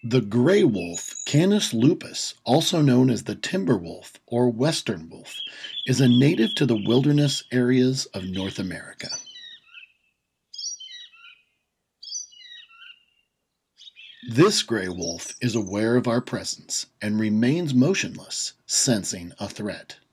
The gray wolf, Canis lupus, also known as the timber wolf or western wolf, is a native to the wilderness areas of North America. This gray wolf is aware of our presence and remains motionless, sensing a threat.